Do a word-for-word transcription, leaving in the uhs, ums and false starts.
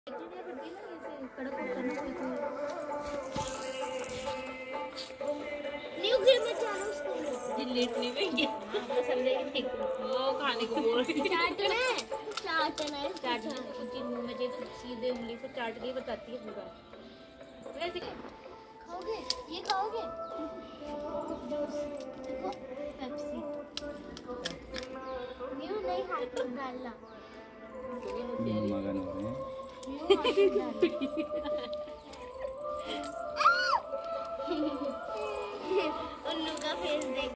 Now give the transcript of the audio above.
कड़क करना new game में चलो उसको डिलीट नहीं होंगे तो समझेगी वो खाने को बोल रही चाटना है चाटना है चाटना कुछ मुंह में दे दो सीधे उंगली से चाट के बताती है पूरा वैसे खाओगे ये खाओगे देखो पेप्सी न्यू नहीं हाथ डालना मगन हो रहे हैं